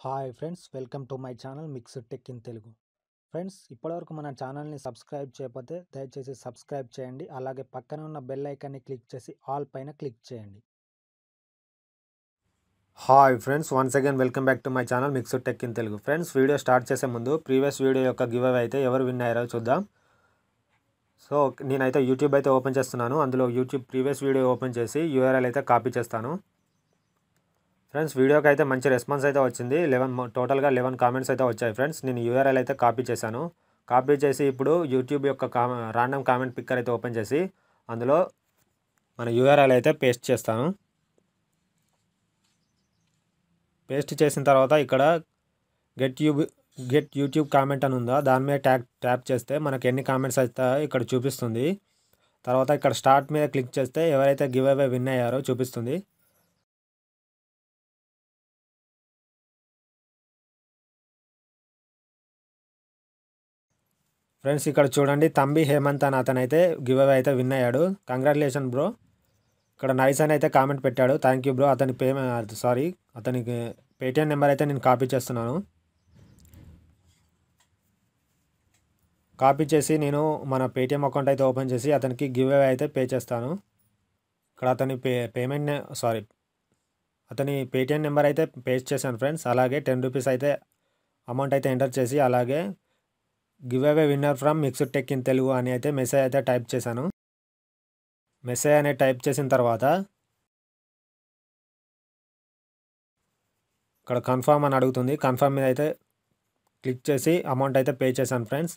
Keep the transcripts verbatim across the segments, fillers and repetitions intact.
Hi friends, welcome to my channel mixed tech in Telugu. Friends, ఇప్పటివరకు మన ఛానల్ని subscribe చేయకపోతే దయచేసి సబ్స్క్రైబ్ చేయండి. అలాగే పక్కన ఉన్న బెల్ ఐకాన్ని క్లిక్ చేసి ఆల్ పైన క్లిక్ చేయండి. Hi friends, once again welcome back to my channel mixed tech in Telugu. Friends, video start చేసే ముందు ప్రీవియస్ వీడియో యొక్క గివ్ అవే అయితే ఎవరు విన్ అయ్యారో చూద్దాం. సో నేనైతే యూట్యూబ్ అయితే ఓపెన్ చేస్తున్నాను. అందులో యూట్యూబ్ ప్రీవియస్ వీడియో ఓపెన్ చేసి యూఆర్ఎల్ అయితే కాపీ చేస్తాను. ఫ్రెండ్స్, వీడియోకి అయితే మంచి రెస్పాన్స్ అయితే వచ్చింది. లెవెన్ టోటల్గా లెవెన్ కామెంట్స్ అయితే వచ్చాయి. ఫ్రెండ్స్, నేను యూఆర్ఎల్ అయితే కాపీ చేశాను. కాపీ చేసి ఇప్పుడు యూట్యూబ్ యొక్క కా రాండమ్ కామెంట్ పిక్కర్ అయితే ఓపెన్ చేసి అందులో మన యూఆర్ఎల్ అయితే పేస్ట్ చేస్తాను. పేస్ట్ చేసిన తర్వాత ఇక్కడ get you get YouTube comment అని ఉందా, దాని మీద ట్యాప్ ట్యాప్ చేస్తే మనకి ఎన్ని కామెంట్స్ అయితే ఇక్కడ చూపిస్తుంది. తర్వాత ఇక్కడ స్టార్ట్ మీద క్లిక్ చేస్తే ఎవరైతే గివ్ అవే విన్ అయ్యారో చూపిస్తుంది. ఫ్రెండ్స్, ఇక్కడ చూడండి, తంబి హేమంత్ అని అతను అయితే గివ్ అవే అయితే విన్ అయ్యాడు. Congratulation bro. ఇక్కడ నైస్ అని అయితే కామెంట్ పెట్టాడు. Thank you bro. అతని పే సారీ అతనికి పేటిఎం నెంబర్ అయితే నేను కాపీ చేస్తున్నాను. కాపీ చేసి నేను మన పేటిఎం అకౌంట్ అయితే ఓపెన్ చేసి అతనికి గివ్ అవే అయితే పే చేస్తాను. ఇక్కడ అతని పే పేమెంట్ సారీ అతని పేటిఎం నెంబర్ అయితే పేస్ట్ చేశాను ఫ్రెండ్స్. అలాగే టెన్ రూపీస్ అయితే అమౌంట్ అయితే ఎంటర్ చేసి అలాగే give away winner from mixed tech in Telugu అని అయితే మెసేజ్ అయితే టైప్ చేశాను. మెసేజ్ అనేది టైప్ చేసిన తర్వాత ఇక్కడ కన్ఫర్మ్ అని అడుగుతుంది. కన్ఫర్మ్ మీద అయితే క్లిక్ చేసి అమౌంట్ అయితే పే చేశాను ఫ్రెండ్స్.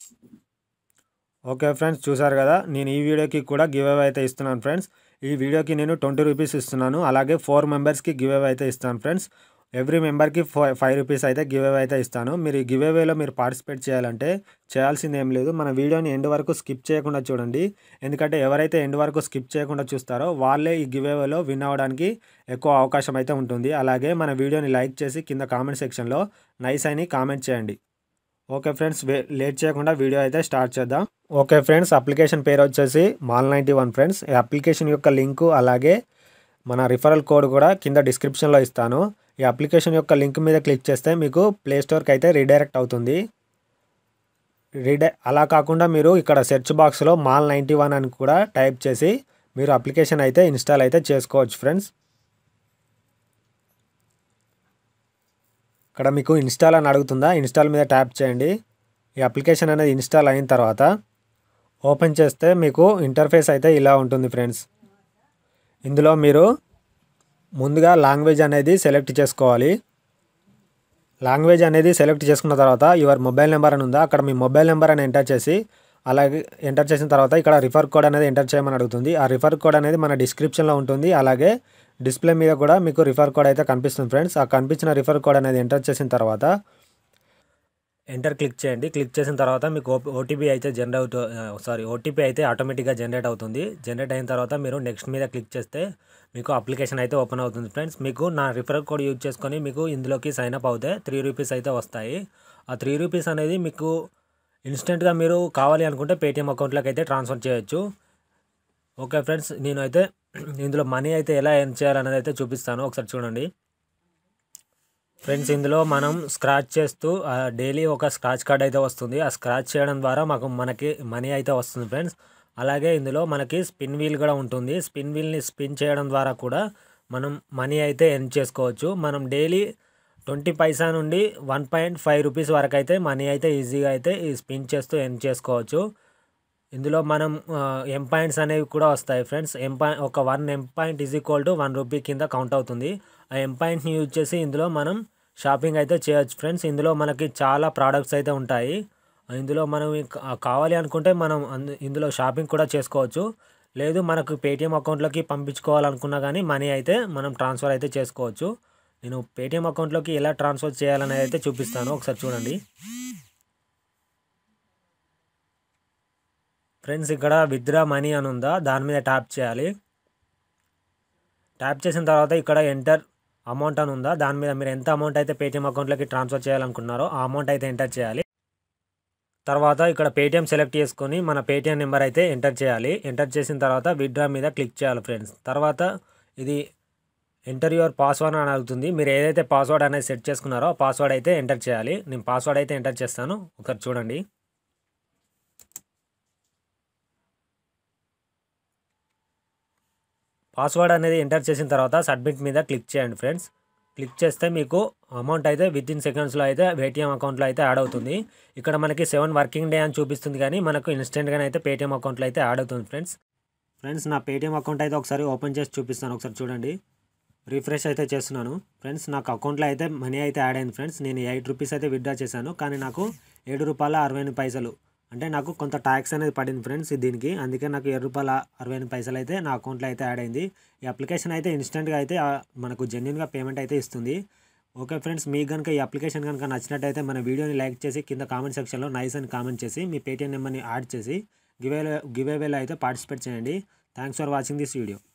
ఓకే ఫ్రెండ్స్, చూసారు కదా, నేను ఈ వీడియోకి కూడా గివ్ అవే అయితే ఇస్తున్నాను ఫ్రెండ్స్. ఈ వీడియోకి నేను ట్వంటీ రూపీస్ ఇస్తున్నాను. అలాగే ఫోర్ మెంబర్స్కి గివ్ అవే అయితే ఇస్తాను ఫ్రెండ్స్. ఎవ్రీ మెంబర్కి ఫైవ్ ఫైవ్ రూపీస్ అయితే గివ్ అవే అయితే ఇస్తాను. మీరు ఈ గివ్ అవేలో మీరు పార్టిసిపేట్ చేయాలంటే చేయాల్సింది ఏం లేదు, మన వీడియోని ఎండ్ వరకు స్కిప్ చేయకుండా చూడండి. ఎందుకంటే ఎవరైతే ఎండ్ వరకు స్కిప్ చేయకుండా చూస్తారో వాళ్ళే ఈ గివ్ అవేలో విన్ అవ్వడానికి ఎక్కువ అవకాశం అయితే ఉంటుంది. అలాగే మన వీడియోని లైక్ చేసి కింద కామెంట్ సెక్షన్లో నైస్ అని కామెంట్ చేయండి. ఓకే ఫ్రెండ్స్, లేట్ చేయకుండా వీడియో అయితే స్టార్ట్ చేద్దాం. ఓకే ఫ్రెండ్స్, అప్లికేషన్ పేరు వచ్చేసి మాల్ నైంటీ వన్ ఫ్రెండ్స్. ఈ అప్లికేషన్ యొక్క లింకు అలాగే మన రిఫరల్ కోడ్ కూడా కింద డిస్క్రిప్షన్లో ఇస్తాను. ఈ అప్లికేషన్ యొక్క లింక్ మీద క్లిక్ చేస్తే మీకు ప్లే స్టోర్కి అయితే రీడైరెక్ట్ అవుతుంది. రీడై అలా కాకుండా మీరు ఇక్కడ సెర్చ్ బాక్స్లో మాల్ నైంటీ వన్ అని కూడా టైప్ చేసి మీరు అప్లికేషన్ అయితే ఇన్స్టాల్ అయితే చేసుకోవచ్చు ఫ్రెండ్స్. ఇక్కడ మీకు ఇన్స్టాల్ అని అడుగుతుందా, ఇన్స్టాల్ మీద ట్యాప్ చేయండి. ఈ అప్లికేషన్ అనేది ఇన్స్టాల్ అయిన తర్వాత ఓపెన్ చేస్తే మీకు ఇంటర్ఫేస్ అయితే ఇలా ఉంటుంది ఫ్రెండ్స్. ఇందులో మీరు ముందుగా లాంగ్వేజ్ అనేది సెలెక్ట్ చేసుకోవాలి. లాంగ్వేజ్ అనేది సెలెక్ట్ చేసుకున్న తర్వాత యువర్ మొబైల్ నెంబర్ అని ఉందా, అక్కడ మీ మొబైల్ నెంబర్ అని ఎంటర్ చేసి అలాగే ఎంటర్ చేసిన తర్వాత ఇక్కడ రిఫర్ కోడ్ అనేది ఎంటర్ చేయమని అడుగుతుంది. ఆ రిఫర్ కోడ్ అనేది మన డిస్క్రిప్షన్లో ఉంటుంది. అలాగే డిస్ప్లే మీద కూడా మీకు రిఫర్ కోడ్ అయితే కనిపిస్తుంది ఫ్రెండ్స్. ఆ కనిపించిన రిఫర్ కోడ్ అనేది ఎంటర్ చేసిన తర్వాత ఎంటర్ క్లిక్ చేయండి. క్లిక్ చేసిన తర్వాత మీకు ఓటీపీ అయితే జనరేట్ సారీ ఓటీపీ అయితే ఆటోమేటిక్గా జనరేట్ అవుతుంది. జనరేట్ అయిన తర్వాత మీరు నెక్స్ట్ మీద క్లిక్ చేస్తే మీకు అప్లికేషన్ అయితే ఓపెన్ అవుతుంది ఫ్రెండ్స్. మీకు నా రిఫరల్ కోడ్ యూజ్ చేసుకొని మీకు ఇందులోకి సైన్ అప్ అవుతే త్రీ రూపీస్ అయితే వస్తాయి. ఆ త్రీ రూపీస్ అనేది మీకు ఇన్స్టెంట్గా మీరు కావాలి అనుకుంటే పేటిఎం అకౌంట్లోకి అయితే ట్రాన్స్ఫర్ చేయొచ్చు. ఓకే ఫ్రెండ్స్, నేను అయితే ఇందులో మనీ అయితే ఎలా ఎర్న్ చేయాలనేది అయితే చూపిస్తాను. ఒకసారి చూడండి ఫ్రెండ్స్. ఇందులో మనం స్క్రాచ్ చేస్తూ డైలీ ఒక స్క్రాచ్ కార్డ్ అయితే వస్తుంది. ఆ స్క్రాచ్ చేయడం ద్వారా మాకు మనకి మనీ అయితే వస్తుంది ఫ్రెండ్స్. అలాగే ఇందులో మనకి స్పిన్ వీల్ కూడా ఉంటుంది. స్పిన్ వీల్ని స్పిన్ చేయడం ద్వారా కూడా మనం మనీ అయితే ఎర్న్ చేసుకోవచ్చు. మనం డైలీ ట్వంటీ పైసా నుండి వన్ పాయింట్ ఫైవ్ రూపీస్ వరకు అయితే మనీ అయితే ఈజీగా అయితే ఈ స్పిన్ చేస్తూ ఎర్న్ చేసుకోవచ్చు. ఇందులో మనం ఎం పాయింట్స్ అనేవి కూడా వస్తాయి ఫ్రెండ్స్. ఎం పాయింట్ ఒక one M point is equal to one rupee కింద కౌంట్ అవుతుంది. ఆ ఎం పాయింట్ని యూజ్ చేసి ఇందులో మనం షాపింగ్ అయితే చేయొచ్చు ఫ్రెండ్స్. ఇందులో మనకి చాలా ప్రోడక్ట్స్ అయితే ఉంటాయి. ఇందులో మనం కావాలి అనుకుంటే మనం ఇందులో షాపింగ్ కూడా చేసుకోవచ్చు. లేదు మనకు పేటిఎం అకౌంట్లోకి పంపించుకోవాలనుకున్నా కానీ మనీ అయితే మనం ట్రాన్స్ఫర్ అయితే చేసుకోవచ్చు. నేను పేటిఎం అకౌంట్లోకి ఎలా ట్రాన్స్ఫర్ చేయాలనేది అయితే చూపిస్తాను. ఒకసారి చూడండి ఫ్రెండ్స్. ఇక్కడ విత్డ్రా మనీ అని ఉందా, దాని మీద ట్యాప్ చేయాలి. ట్యాప్ చేసిన తర్వాత ఇక్కడ ఎంటర్ అమౌంట్ అని ఉందా, దాని మీద మీరు ఎంత అమౌంట్ అయితే పేటిఎం అకౌంట్లోకి ట్రాన్స్ఫర్ చేయాలనుకున్నారో ఆ అమౌంట్ అయితే ఎంటర్ చేయాలి. తర్వాత ఇక్కడ పేటిఎం సెలెక్ట్ చేసుకొని మన పేటిఎం నెంబర్ అయితే ఎంటర్ చేయాలి. ఎంటర్ చేసిన తర్వాత విత్డ్రా మీద క్లిక్ చేయాలి ఫ్రెండ్స్. తర్వాత ఇది ఎంటర్ యువర్ పాస్వర్డ్ అని అడుగుతుంది. మీరు ఏదైతే పాస్వర్డ్ అనేది సెట్ చేసుకున్నారో ఆ పాస్వర్డ్ అయితే ఎంటర్ చేయాలి. నేను పాస్వర్డ్ అయితే ఎంటర్ చేస్తాను, ఒకసారి చూడండి. పాస్వర్డ్ అనేది ఎంటర్ చేసిన తర్వాత సబ్మిట్ మీద క్లిక్ చేయండి ఫ్రెండ్స్. క్లిక్ చేస్తే మీకు అమౌంట్ అయితే విత్ ఇన్ సెకండ్స్లో అయితే పేటీఎం అకౌంట్లో అయితే యాడ్ అవుతుంది. ఇక్కడ మనకి సెవెన్ వర్కింగ్ డే అని చూపిస్తుంది, కానీ మనకు ఇన్స్టెంట్గానే అయితే పేటీఎం అకౌంట్లో అయితే యాడ్ అవుతుంది ఫ్రెండ్స్. ఫ్రెండ్స్ నా పేటీఎం అకౌంట్ అయితే ఒకసారి ఓపెన్ చేసి చూపిస్తాను, ఒకసారి చూడండి. రిఫ్రెష్ అయితే చేస్తున్నాను ఫ్రెండ్స్. నాకు అకౌంట్లో అయితే మనీ అయితే యాడ్ అయింది ఫ్రెండ్స్. నేను ఎయిట్ రూపీస్ అయితే విత్డ్రా చేశాను, కానీ నాకు ఏడు రూపాయల అరవై ఎనిమిది పైసలు అంటే నాకు కొంత ట్యాక్స్ అనేది పడింది ఫ్రెండ్స్ దీనికి. అందుకే నాకు ఏడు రూపాయల అరవై ఎనిమిది పైసలు అయితే నా అకౌంట్లో అయితే యాడ్ అయింది. ఈ అప్లికేషన్ అయితే ఇన్స్టెంట్గా అయితే మనకు జెన్యున్గా పేమెంట్ అయితే ఇస్తుంది. ఓకే ఫ్రెండ్స్, మీకు కనుక ఈ అప్లికేషన్ కనుక నచ్చినట్టయితే మన వీడియోని లైక్ చేసి కింద కామెంట్ సెక్షన్లో నైస్ అని కామెంట్ చేసి మీ పేటీఎం నెంబర్ని యాడ్ చేసి గివే గివేవేలో అయితే పార్టిసిపేట్ చేయండి. Thanks for watching this video.